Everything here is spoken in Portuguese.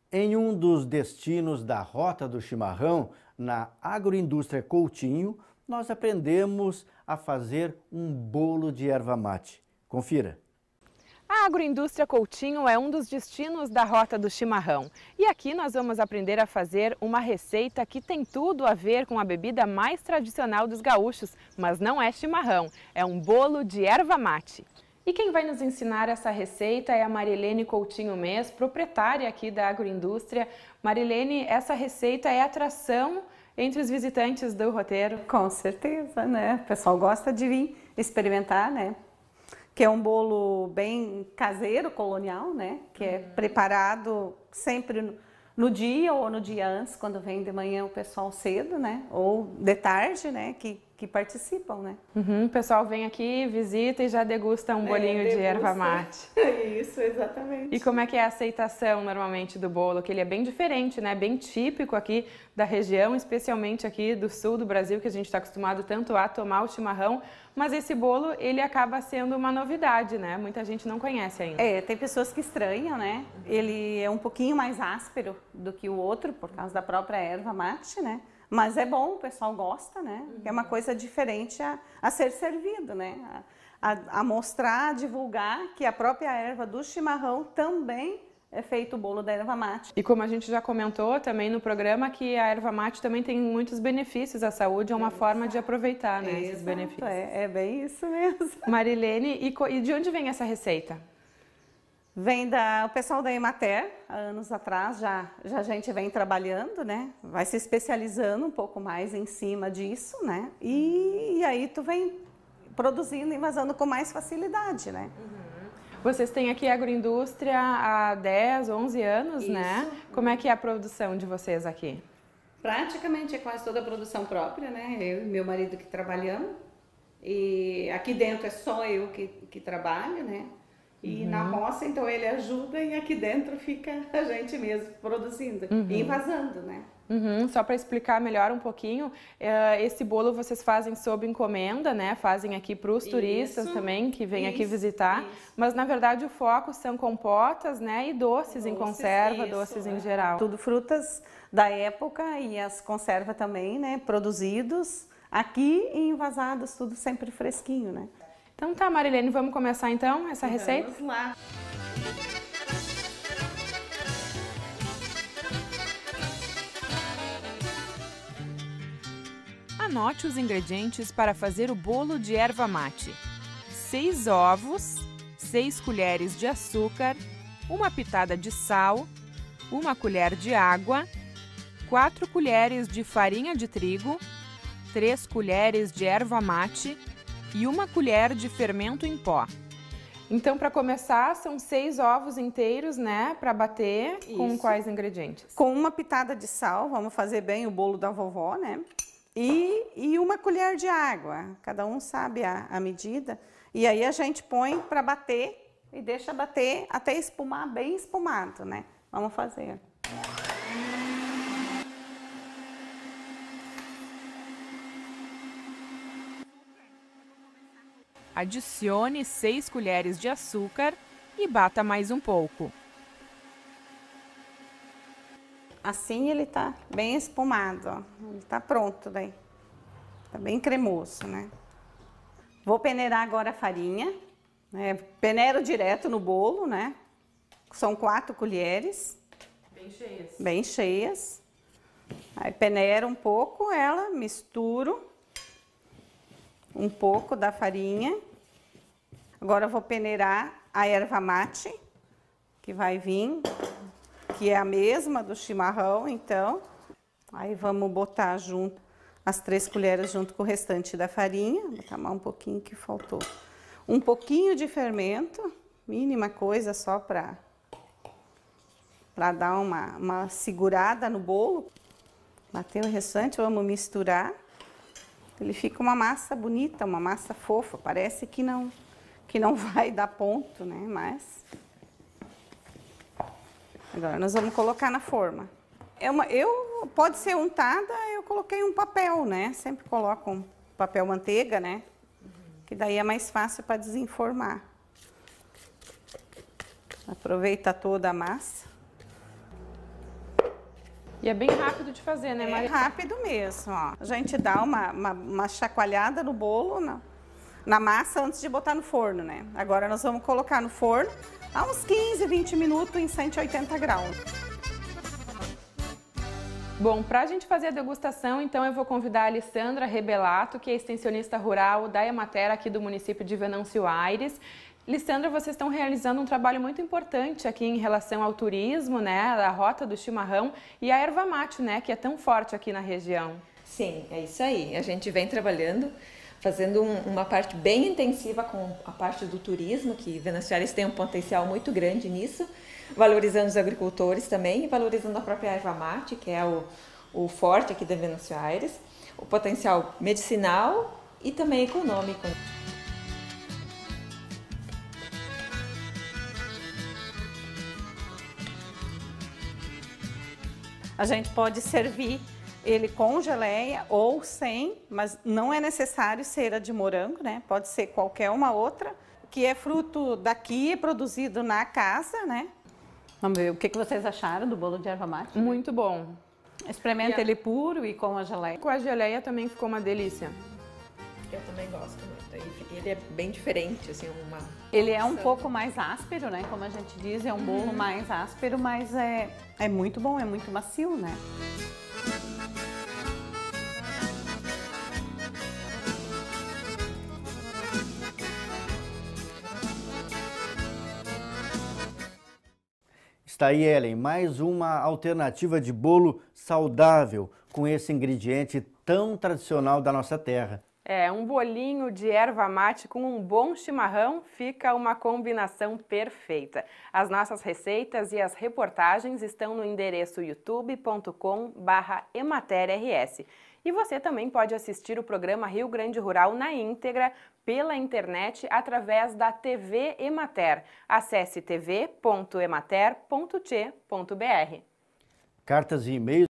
Em um dos destinos da Rota do Chimarrão, na Agroindústria Coutinho, nós aprendemos a fazer um bolo de erva mate. Confira! A Agroindústria Coutinho é um dos destinos da Rota do Chimarrão. E aqui nós vamos aprender a fazer uma receita que tem tudo a ver com a bebida mais tradicional dos gaúchos, mas não é chimarrão, é um bolo de erva mate. E quem vai nos ensinar essa receita é a Marilene Coutinho Mês, proprietária aqui da Agroindústria. Marilene, essa receita é atração entre os visitantes do roteiro? Com certeza, né? O pessoal gosta de vir experimentar, né? Que é um bolo bem caseiro, colonial, né? Que é preparado sempre no dia ou no dia antes, quando vem de manhã o pessoal cedo, né? Ou de tarde, né? Que participam, né? O pessoal vem aqui, visita e já degusta um bolinho de erva mate. Isso, exatamente. E como é que é a aceitação normalmente do bolo? Que ele é bem diferente, né? Bem típico aqui da região, especialmente aqui do sul do Brasil, que a gente está acostumado tanto a tomar o chimarrão. Mas esse bolo, ele acaba sendo uma novidade, né? Muita gente não conhece ainda. Tem pessoas que estranham, né? Ele é um pouquinho mais áspero do que o outro, por causa da própria erva mate, né? Mas é bom, o pessoal gosta, né? É uma coisa diferente a ser servido, né? A mostrar, a divulgar que a própria erva do chimarrão também é feito o bolo da erva mate. E como a gente já comentou também no programa, que a erva mate também tem muitos benefícios à saúde, é uma forma de aproveitar, né, esses benefícios. É bem isso mesmo. Marilene, e de onde vem essa receita? Vem o pessoal da Emater, há anos atrás já a gente vem trabalhando, né? Vai se especializando um pouco mais em cima disso, né? E aí tu vem produzindo e vazando com mais facilidade, né? Vocês têm aqui a agroindústria há 10, 11 anos, isso, né? Como é que é a produção de vocês aqui? Praticamente é quase toda a produção própria, né? Eu e meu marido que trabalhamos. E aqui dentro é só eu que trabalho, né? E na roça, então, ele ajuda e aqui dentro fica a gente mesmo produzindo e envasando, né? Só para explicar melhor um pouquinho, esse bolo vocês fazem sob encomenda, né? Fazem aqui para os turistas também, que vêm aqui visitar. Mas, na verdade, o foco são compotas, né? E doces em conserva, doces em geral. Tudo frutas da época e as conservas também, né? Produzidos aqui e envasados, tudo sempre fresquinho, né? Então tá, Marilene, vamos começar então essa receita? Vamos lá! Anote os ingredientes para fazer o bolo de erva mate: 6 ovos, 6 colheres de açúcar, uma pitada de sal, 1 colher de água, 4 colheres de farinha de trigo, 3 colheres de erva mate e 1 colher de fermento em pó. Então, para começar, são 6 ovos inteiros, né? Para bater. Isso. Com quais ingredientes? Com uma pitada de sal, vamos fazer bem o bolo da vovó, né? E 1 colher de água, cada um sabe a medida. E aí a gente põe para bater e deixa bater até espumar, bem espumado, né? Vamos fazer. Adicione 6 colheres de açúcar e bata mais um pouco. Assim ele tá bem espumado, ó. Ele tá pronto daí. Tá bem cremoso, né? Vou peneirar agora a farinha, né? Peneiro direto no bolo, né? São 4 colheres. Bem cheias. Bem cheias. Aí peneiro um pouco ela, misturo um pouco da farinha. Agora eu vou peneirar a erva mate, que vai vir, que é a mesma do chimarrão, então. Aí vamos botar junto as 3 colheres junto com o restante da farinha. Vou botar mais um pouquinho que faltou. Um pouquinho de fermento, mínima coisa só para dar uma segurada no bolo. Bater o restante, vamos misturar. Ele fica uma massa bonita, uma massa fofa, parece que não vai dar ponto, né? Mas agora nós vamos colocar na forma. Pode ser untada, eu coloquei um papel, né? Sempre coloco um papel manteiga, né? Que daí é mais fácil para desenformar. Aproveita toda a massa. E é bem rápido de fazer, né, Maria? É rápido mesmo, ó. A gente dá uma chacoalhada no bolo, na massa, antes de botar no forno, né? Agora nós vamos colocar no forno a uns 15, 20 minutos em 180 graus. Bom, para a gente fazer a degustação, então eu vou convidar a Alessandra Rebelato, que é extensionista rural da Emater aqui do município de Venâncio Aires. Alessandra, vocês estão realizando um trabalho muito importante aqui em relação ao turismo, né, a rota do chimarrão e a erva mate, né, que é tão forte aqui na região. Sim, é isso aí. A gente vem trabalhando, fazendo uma parte bem intensiva com a parte do turismo, que Venâncio Aires tem um potencial muito grande nisso, valorizando os agricultores também e valorizando a própria erva mate, que é o forte aqui da Venâncio Aires, o potencial medicinal e também econômico. A gente pode servir ele com geleia ou sem, mas não é necessário ser a de morango, né? Pode ser qualquer uma outra, que é fruto daqui, produzido na casa, né? Vamos ver o que vocês acharam do bolo de erva mate. Muito bom. Experimenta ele puro e com a geleia. Com a geleia também ficou uma delícia. Eu também gosto muito. Ele é bem diferente, assim, Ele é um pouco mais áspero, né? Como a gente diz, é um bolo mais áspero, mas é muito bom, é muito macio, né? Está aí, Ellen, mais uma alternativa de bolo saudável com esse ingrediente tão tradicional da nossa terra. É, um bolinho de erva mate com um bom chimarrão fica uma combinação perfeita. As nossas receitas e as reportagens estão no endereço youtube.com/ematerrs. E você também pode assistir o programa Rio Grande Rural na íntegra pela internet através da TV Emater. Acesse tv.emater.tche.br. Cartas e e-mails